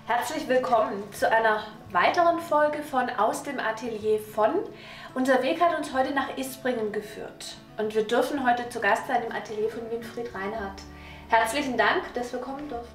Herzlich willkommen zu einer weiteren Folge von Aus dem Atelier von. Unser Weg hat uns heute nach Isbringen geführt und wir dürfen heute zu Gast sein im Atelier von Winfried Reinhardt. Herzlichen Dank, dass wir kommen durften.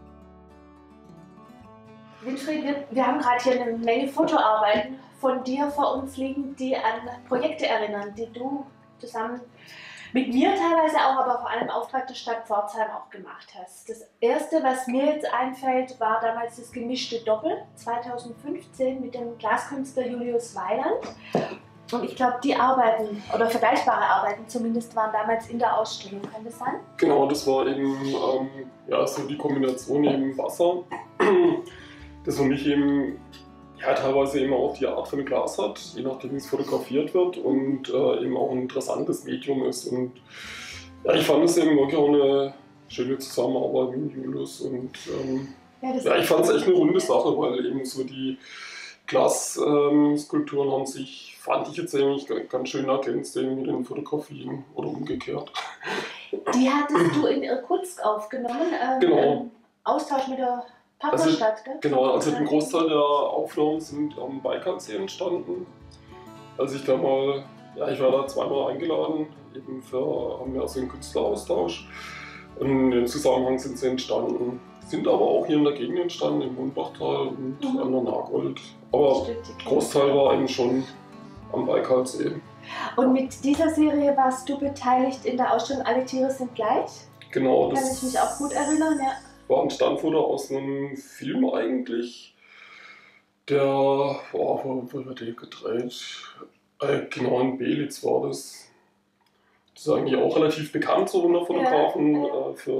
Winfried, wir haben gerade hier eine Menge Fotoarbeiten von dir vor uns liegen, die an Projekte erinnern, die du zusammen mit mir teilweise auch, aber vor allem im Auftrag der Stadt Pforzheim auch gemacht hast. Das erste, was mir jetzt einfällt, war damals das gemischte Doppel 2015 mit dem Glaskünstler Julius Weiland. Und ich glaube, die Arbeiten oder vergleichbare Arbeiten zumindest waren damals in der Ausstellung. Kann das sein? Genau, das war eben so die Kombination eben Wasser, das für mich eben teilweise eben auch die Art von Glas hat, je nachdem wie es fotografiert wird und eben auch ein interessantes Medium ist. Und ja, ich fand es eben wirklich auch eine schöne Zusammenarbeit mit Julius und ich fand es echt eine runde Sache, weil eben so die Glasskulpturen an sich fand ich jetzt eigentlich ganz schön ergänzt mit den Fotografien oder umgekehrt. Die hattest du in Irkutsk aufgenommen, genau. Im Austausch mit der Partnerstadt, gell? Genau, also ein Großteil der Aufnahmen sind am Baikalsee entstanden. Als ich da mal, ich war da zweimal eingeladen, eben haben wir also einen Künstleraustausch. Und in dem Zusammenhang sind sie entstanden. Sind aber auch hier in der Gegend entstanden, im Mundbachtal und an der Nagold. Aber der Großteil war eben schon am Baikalsee. Und mit dieser Serie warst du beteiligt in der Ausstellung Alle Tiere sind gleich? Genau. Kann ich mich auch gut erinnern, ja. War ein Standfoto aus einem Film eigentlich. Wo wird der gedreht? Genau, in Belitz war das. Das ist eigentlich auch relativ bekannt so unter Fotografen für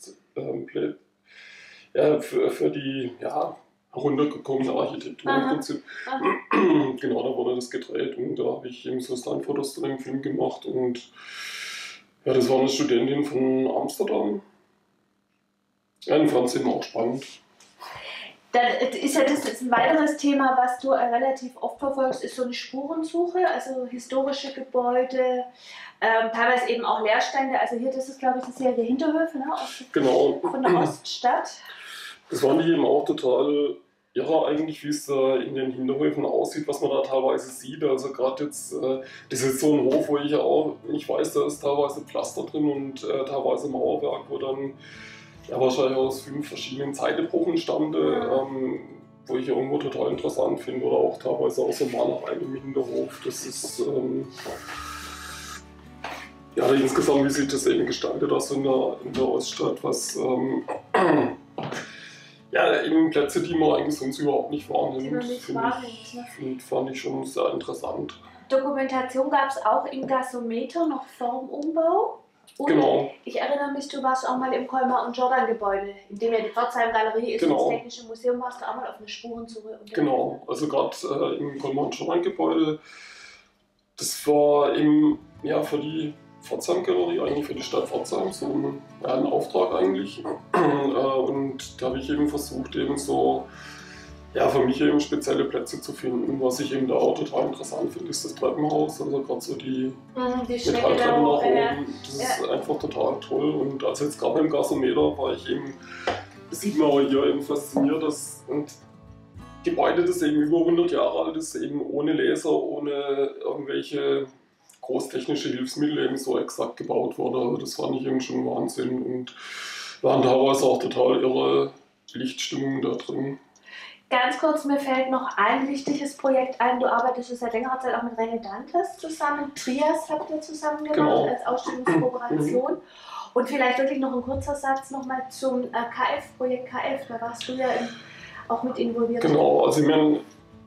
für die heruntergekommene Architektur im Prinzip. Genau, da wurde das gedreht und da habe ich eben so Standfotos zu dem Film gemacht und ja, das war eine Studentin von Amsterdam. Ja, ich fand es eben auch spannend. Dann ist ja das jetzt ein weiteres Thema, was du relativ oft verfolgst, ist so eine Spurensuche, also historische Gebäude, teilweise eben auch Leerstände. Also hier, das ist glaube ich die Serie Hinterhöfe, ne? Genau. Von der Oststadt. Das fand ich eben auch total irre eigentlich, wie es da in den Hinterhöfen aussieht, was man da teilweise sieht. Also gerade jetzt, das ist so ein Hof, wo ich auch nicht weiß, da ist teilweise Pflaster drin und teilweise Mauerwerk, wo dann wahrscheinlich aus 5 verschiedenen Zeitepochen stammte, wo ich irgendwo total interessant finde. Oder auch teilweise auch so Malereien im Hinterhof. Das ist insgesamt, wie sich das eben gestaltet, also in der Oststadt, was eben Plätze, die man eigentlich sonst überhaupt nicht wahrnimmt, fand ich schon sehr interessant. Dokumentation gab es auch im Gasometer, noch vor dem Umbau. Und genau. Ich erinnere mich, du warst auch mal im Kolmar und Jordan Gebäude, in dem ja die Pforzheim Galerie ist, genau. Das Technische Museum, warst du auch mal auf eine Spurensuche. Genau, also gerade im Kolmar und Jordan Gebäude, das war eben für die Pforzheim Galerie, eigentlich für die Stadt Pforzheim, so ein Auftrag eigentlich. Und da habe ich eben versucht, eben so für mich eben spezielle Plätze zu finden. Was ich eben da auch total interessant finde, ist das Treppenhaus. Also gerade so die Metalltreppen nach oben. Das ist einfach total toll. Und also jetzt gerade beim Gasometer war ich eben, das sieht man auch hier eben fasziniert, und Gebäude, das eben über 100 Jahre alt ist, eben ohne Laser, ohne irgendwelche großtechnische Hilfsmittel eben so exakt gebaut wurde. Also das fand ich eben schon Wahnsinn und waren teilweise auch total irre Lichtstimmungen da drin. Ganz kurz, mir fällt noch ein wichtiges Projekt ein. Du arbeitest seit längerer Zeit auch mit René Dantes zusammen. Trias habt ihr zusammen gemacht als Ausstellungskooperation. Und vielleicht wirklich noch ein kurzer Satz nochmal zum Projekt KF. Da warst du ja auch mit involviert. Genau, also ich meine,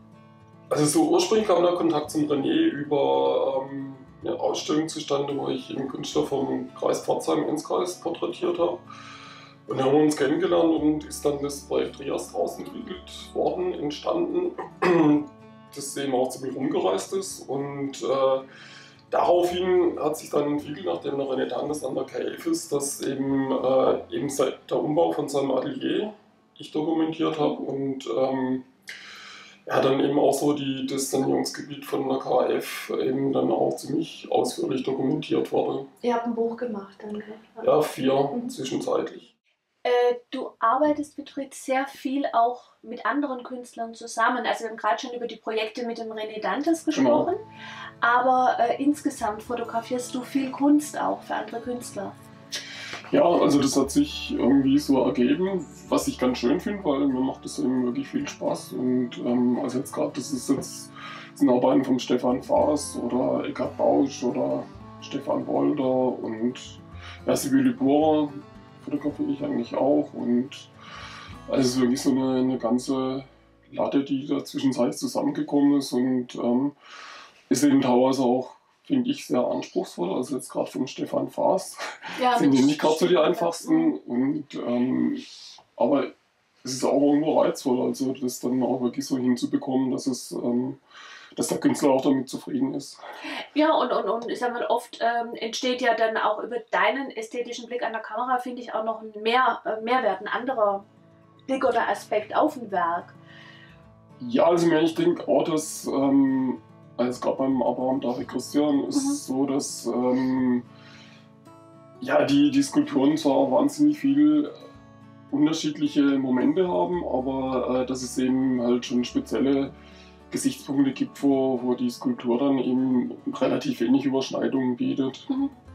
so ursprünglich kam der Kontakt zum René über eine Ausstellung zustande, wo ich eben Künstler vom Kreis Pforzheim ins Kreis porträtiert habe. Und da haben wir uns kennengelernt und ist dann das Projekt Trias draus entstanden, das eben auch ziemlich rumgereist ist. Und daraufhin hat sich dann entwickelt, nachdem der René Dantes an der KF ist, dass eben seit der Umbau von seinem Atelier ich dokumentiert habe und dann eben auch so das Sanierungsgebiet von der KF eben dann auch ziemlich ausführlich dokumentiert wurde. Ihr habt ein Buch gemacht dann, gell? Ja, 4 zwischenzeitlich. Du arbeitest, Beatrice, sehr viel auch mit anderen Künstlern zusammen. Also wir haben gerade schon über die Projekte mit dem René Dantes gesprochen, aber insgesamt fotografierst du viel Kunst auch für andere Künstler. Ja, also das hat sich irgendwie so ergeben, was ich ganz schön finde, weil mir macht das eben wirklich viel Spaß. Und also jetzt gerade, sind Arbeiten von Stefan Faas oder Eckhard Bausch oder Stefan Wolder und ja, Sibylle Bohrer fotografiere ich eigentlich auch. Und also es ist wirklich so eine ganze Latte, die da zwischenzeitlich zusammengekommen ist und ist eben teilweise auch, finde ich, sehr anspruchsvoll. Also jetzt gerade von Stefan Faas sind die nicht gerade so die einfachsten. Und, aber es ist auch irgendwo reizvoll, also das dann auch wirklich so hinzubekommen, dass der Künstler auch damit zufrieden ist. Ja, und ich sag mal, oft entsteht ja dann auch über deinen ästhetischen Blick an der Kamera, finde ich, auch noch ein Mehrwert, ein anderer Blick oder Aspekt auf ein Werk. Ja, also ich denke auch, dass also gerade beim Abraham David Christian ist es so, dass ja, die Skulpturen zwar wahnsinnig viel unterschiedliche Momente haben, aber dass es eben halt schon spezielle Gesichtspunkte gibt, wo die Skulptur dann eben relativ wenig Überschneidungen bietet.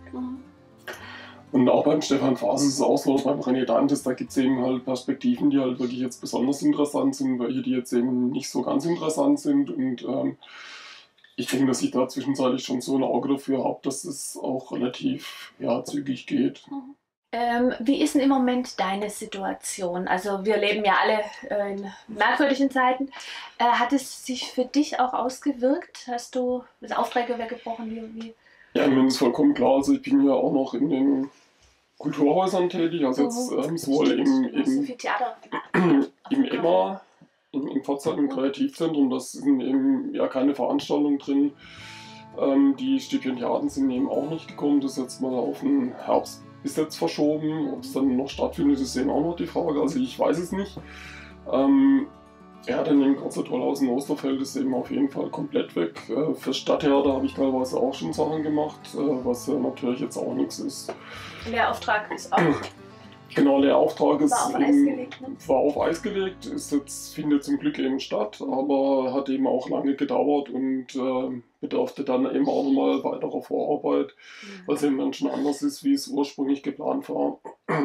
Und auch beim Stefan Faas ist es auch so, beim René Dantes, da gibt es eben halt Perspektiven, die halt wirklich jetzt besonders interessant sind, welche die jetzt eben nicht so ganz interessant sind. Und ich denke, dass ich da zwischenzeitlich schon so ein Auge dafür habe, dass es auch relativ zügig geht. Wie ist denn im Moment deine Situation? Also wir leben ja alle in merkwürdigen Zeiten. Hat es sich für dich auch ausgewirkt? Hast du das Aufträge weggebrochen? Wie? Ja, mir ist vollkommen klar. Also ich bin ja auch noch in den Kulturhäusern tätig. Also jetzt sowohl im Emma, im Pforzheim, im Kreativzentrum. Das sind eben keine Veranstaltungen drin. Die Stipendiaten sind eben auch nicht gekommen. Das ist jetzt mal auf den Herbst bis jetzt verschoben. Ob es dann noch stattfindet, ist eben auch noch die Frage. Also ich weiß es nicht. Dann im Konzerthaus in Osterfeld ist eben auf jeden Fall komplett weg. Für Stadttheater habe ich teilweise auch schon Sachen gemacht, was ja natürlich jetzt auch nichts ist. Lehrauftrag ist auch. Genau, der Auftrag war auf Eis gelegt, findet zum Glück eben statt, aber hat eben auch lange gedauert und bedurfte dann eben auch nochmal weiterer Vorarbeit, weil es eben dann schon anders ist, wie es ursprünglich geplant war.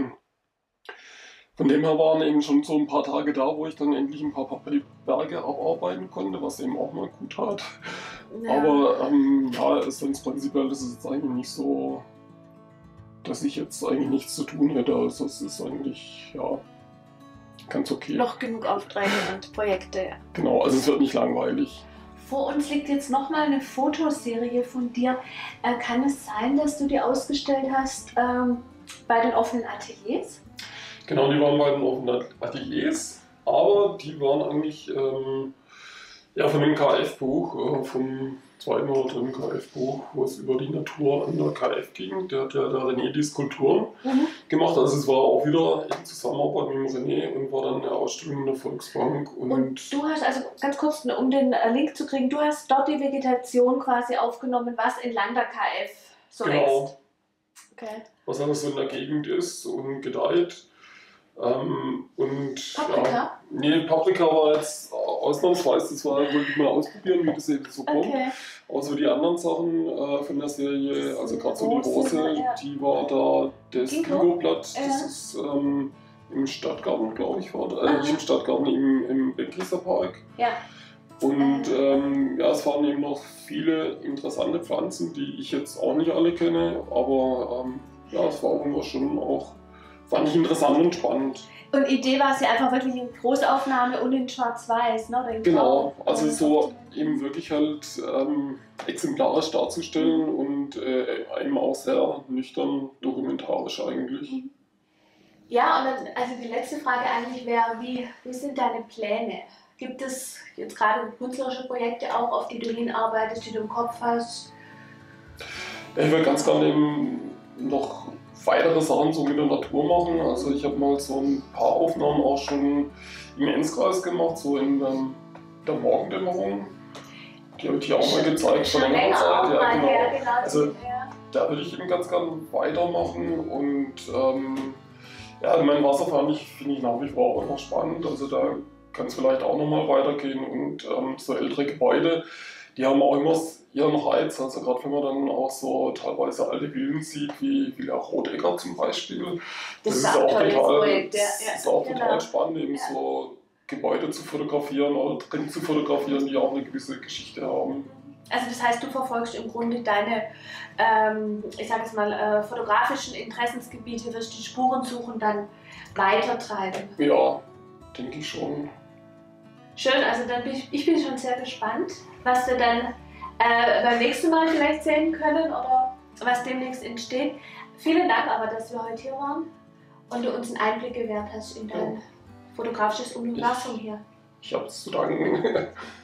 Von dem her waren eben schon so ein paar Tage da, wo ich dann endlich ein paar Berge abarbeiten konnte, was eben auch mal gut tat. Ja. Aber ist dann prinzipiell, das ist jetzt eigentlich nicht so, dass ich jetzt eigentlich nichts zu tun hätte. Also es ist eigentlich, ganz okay. Noch genug Aufträge und Projekte. Genau, also es wird nicht langweilig. Vor uns liegt jetzt nochmal eine Fotoserie von dir. Kann es sein, dass du die ausgestellt hast bei den offenen Ateliers? Genau, die waren bei den offenen Ateliers, aber die waren eigentlich von dem KF-Buch, vom zweiten oder dritten KF-Buch, wo es über die Natur an der KF ging. Der hat ja der René die Skulpturen gemacht. Also es war auch wieder in Zusammenarbeit mit dem René und war dann eine Ausstellung in der Volksbank. Und du hast, also ganz kurz, um den Link zu kriegen, du hast dort die Vegetation quasi aufgenommen, was entlang der KF so wächst. Okay. Was alles so in der Gegend ist und gedeiht. Paprika? Paprika war jetzt ausnahmsweise, das war wirklich mal ausprobieren, wie das eben so kommt. Außer die anderen Sachen von der Serie, also gerade so die Rose, die war da, das Ginkgo-Blatt, das ist im Stadtgarten, glaube ich, nicht im Stadtgarten, im Beckriser Park. Ja. Und es waren eben noch viele interessante Pflanzen, die ich jetzt auch nicht alle kenne, aber es war irgendwas schon auch. Fand ich interessant und spannend. Und Idee war es ja einfach wirklich in Großaufnahme und in Schwarz-Weiß, ne? Genau, also so eben wirklich halt exemplarisch darzustellen und eben auch sehr nüchtern dokumentarisch eigentlich. Ja, und dann, also die letzte Frage eigentlich wäre, wie sind deine Pläne? Gibt es jetzt gerade künstlerische Projekte auch, auf die du hinarbeitest, die du im Kopf hast? Ich würde ganz gerne eben noch weitere Sachen so mit der Natur machen. Also ich habe mal so ein paar Aufnahmen auch schon im Enzkreis gemacht, so in der Morgendämmerung. Die habe ich hier auch mal gezeigt, vor längerer Zeit. Ja, genau. Also da würde ich eben ganz gerne weitermachen und Ja, mein Wasserfahren finde ich nach wie vor auch noch spannend. Also da kann es vielleicht auch nochmal weitergehen. Und so ältere Gebäude, die haben auch immer ihren Reiz. Also gerade wenn man dann auch so teilweise alte Villen sieht, wie Villa Rotegger zum Beispiel. Das ist auch ein tolles Projekt. Das ist auch total spannend, eben so Gebäude zu fotografieren oder drin zu fotografieren, die auch eine gewisse Geschichte haben. Also das heißt, du verfolgst im Grunde deine, ich sage jetzt mal, fotografischen Interessensgebiete, wirst die Spurensuche dann weitertreiben. Ja, denke ich schon. Schön, also dann ich bin schon sehr gespannt, was wir dann beim nächsten Mal vielleicht sehen können oder was demnächst entsteht. Vielen Dank aber, dass wir heute hier waren und du uns einen Einblick gewährt hast in dein fotografisches Universum hier. Ich habe zu danken.